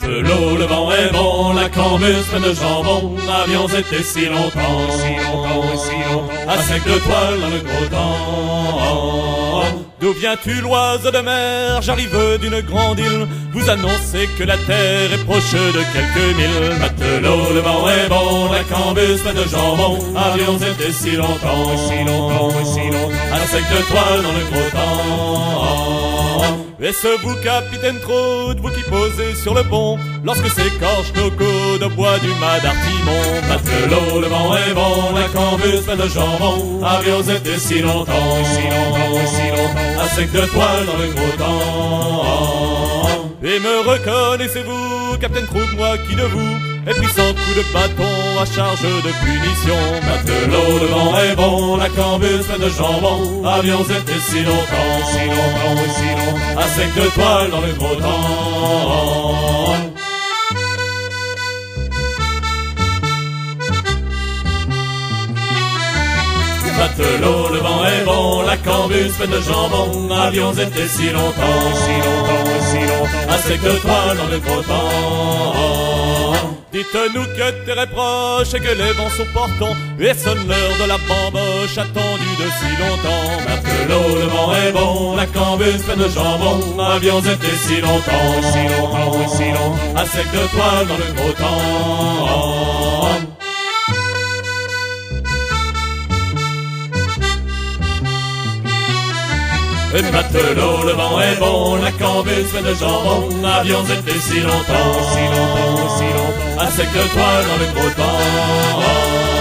Matelot, le vent est bon, la cambuse pleine de jambon, avions été si longtemps, à sec de toile dans le gros temps. D'où viens-tu, l'oiseau de mer? J'arrive d'une grande île, vous annoncez que la terre est proche de quelques milles. Matelot, le vent est bon, la cambuse pleine de jambon, avions été si longtemps, à sec de toile dans le gros temps. Est-ce vous, capitaine Trout, vous qui posez sur le pont, lorsque s'écorchent nos côtes au bois du mât d'Artimon? Matelot, le vent est bon, la cambuse pleine de jambon, avions été si longtemps, à sec de toile dans le gros temps. Et me reconnaissez-vous, capitaine Trout, moi qui de vous ai pris 100 coups de bâton à charge de punition? Matelot, le vent est bon, la cambuse pleine de jambon, avions été si longtemps, à sec de toile dans le gros temps. Matelot, le vent est bon, la cambuse pleine de jambon, avions été si longtemps, à sec de toile dans le gros temps. Dites-nous que tes reproches et que les vents sont portants, et sonne l'heure de la bamboche attendue de si longtemps. Matelot, le vent est bon, la cambuse pleine de jambon, avions été si longtemps, à sec de toile dans le gros temps. Et matelot, le vent est bon, la cambuse pleine de jambon, avions été si longtemps, à sec de toile dans le gros temps.